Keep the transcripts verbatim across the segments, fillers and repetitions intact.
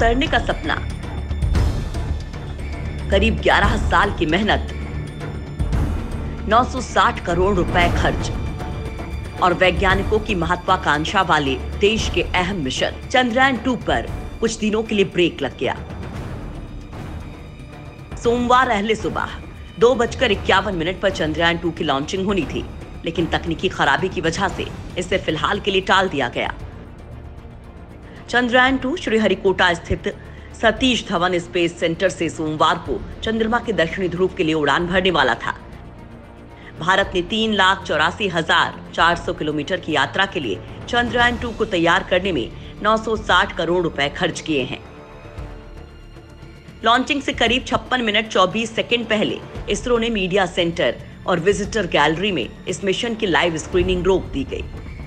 उतरने का सपना, करीब ग्यारह साल की मेहनत, नौ सौ साठ करोड़ रुपए खर्च और वैज्ञानिकों की महत्वाकांक्षा वाले देश के अहम मिशन चंद्रयान टू पर कुछ दिनों के लिए ब्रेक लग गया। सोमवार अहले सुबह दो बजकर इक्यावन मिनट पर चंद्रयान टू की लॉन्चिंग होनी थी, लेकिन तकनीकी खराबी की वजह से इसे फिलहाल के लिए टाल दिया गया। चंद्रयान टू श्रीहरिकोटा स्थित सतीश धवन स्पेस सेंटर से सोमवार को चंद्रमा के दक्षिणी ध्रुव के लिए उड़ान भरने वाला था। भारत ने तीन लाख चौरासी हजार चार सौ किलोमीटर की यात्रा के लिए चंद्रयान टू को तैयार करने में नौ सौ साठ करोड़ रुपए खर्च किए हैं। लॉन्चिंग से करीब छप्पन मिनट चौबीस सेकंड पहले इसरो ने मीडिया सेंटर और विजिटर गैलरी में इस मिशन की लाइव स्क्रीनिंग रोक दी गई।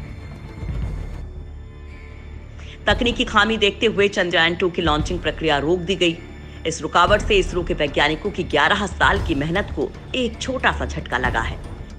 तकनीकी खामी देखते हुए चंद्रयान टू की लॉन्चिंग प्रक्रिया रोक दी गई। इस रुकावट से इसरो के वैज्ञानिकों की ग्यारह साल की मेहनत को एक छोटा सा झटका लगा है।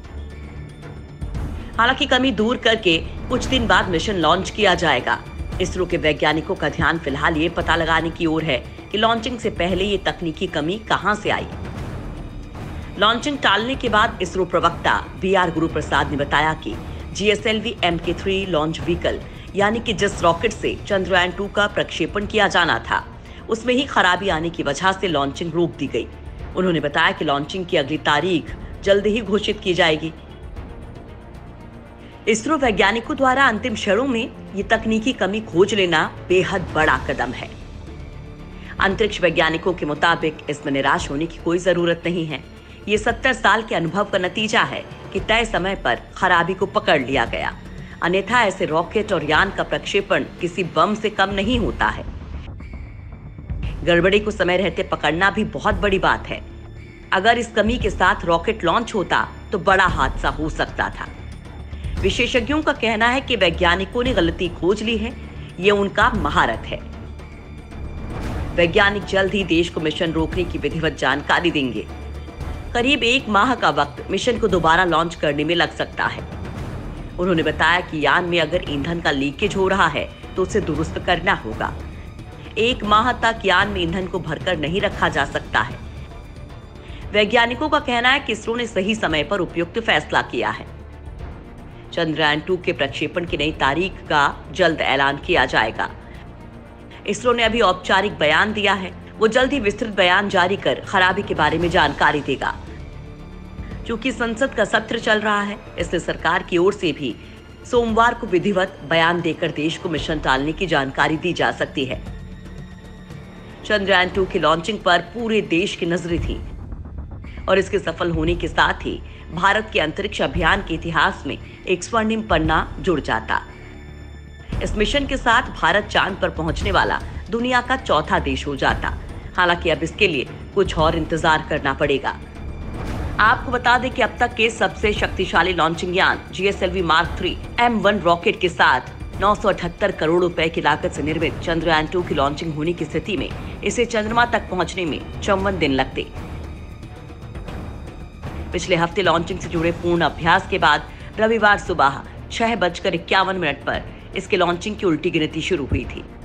हालांकि कमी दूर करके कुछ दिन बाद मिशन लॉन्च किया जाएगा। इसरो के वैज्ञानिकों का ध्यान फिलहाल ये पता लगाने की ओर है कि लॉन्चिंग से पहले ये तकनीकी कमी कहां से आई। लॉन्चिंग टालने के बाद इसरो प्रवक्ता बी आर गुरु प्रसाद ने बताया कि G S L V M K three launch vehicle यानी कि जिस रॉकेट से चंद्रयान टू का प्रक्षेपण किया जाना था, उसमें ही खराबी आने की वजह से लॉन्चिंग रोक दी गई। उन्होंने बताया कि लॉन्चिंग की अगली तारीख जल्द ही घोषित की जाएगी। इसरो वैज्ञानिकों द्वारा अंतिम क्षणों में ये तकनीकी कमी खोज लेना बेहद बड़ा कदम है। अंतरिक्ष वैज्ञानिकों के मुताबिक इसमें निराश होने की कोई जरूरत नहीं है। ये सत्तर साल के अनुभव का नतीजा है कि तय समय पर खराबी को पकड़ लिया गया। अन्यथा ऐसे रॉकेट और यान का प्रक्षेपण किसी बम से कम नहीं होता है। गड़बड़ी को समय रहते पकड़ना भी बहुत बड़ी बात है। अगर इस कमी के साथ रॉकेट लॉन्च होता तो बड़ा हादसा हो सकता था। विशेषज्ञों का कहना है कि वैज्ञानिकों ने गलती खोज ली है, ये उनका महारत है। वैज्ञानिक जल्द ही देश को मिशन रोकने की विधिवत जानकारी देंगे। करीब एक माह का वक्त मिशन को दोबारा लॉन्च करने में लग सकता है। उन्होंने बताया कि यान में अगर ईंधन का लीकेज हो रहा है तो उसे दुरुस्त करना होगा। एक माह तक यान में ईंधन को भरकर नहीं रखा जा सकता है। वैज्ञानिकों का कहना है कि इसरो ने सही समय पर उपयुक्त फैसला किया है। चंद्रयान टू के प्रक्षेपण की नई तारीख का जल्द ऐलान किया जाएगा। इसरो ने अभी औपचारिक बयान दिया है। वो जल्द ही विस्तृत बयान जारी कर खराबी के बारे में जानकारी देगा। क्योंकि संसद का सत्र चल रहा है, इसलिए सरकार की ओर से भी सोमवार को विधिवत बयान देकर देश को मिशन टालने की जानकारी दी जा सकती है। चंद्रयान टू की लॉन्चिंग पर पूरे देश की नजरें थी और इसके सफल होने के साथ ही भारत के अंतरिक्ष अभियान के इतिहास में एक स्वर्णिम पन्ना जुड़ जाता। इस मिशन के साथ भारत चांद पर पहुंचने वाला दुनिया का चौथा देश हो जाता। हालांकि अब इसके लिए कुछ और इंतजार करना पड़ेगा। आपको बता दें कि अब तक के सबसे शक्तिशाली लॉन्चिंग यान G S L V mark three M one rocket के साथ नौ सौ अठहत्तर करोड़ रुपए की लागत से निर्मित चंद्रयान टू की लॉन्चिंग होने की स्थिति में इसे चंद्रमा तक पहुंचने में चौवन दिन लगते। पिछले हफ्ते लॉन्चिंग से जुड़े पूर्ण अभ्यास के बाद रविवार सुबह छह बजकर इक्यावन मिनट पर इसके लॉन्चिंग की उल्टी गिनती शुरू हुई थी।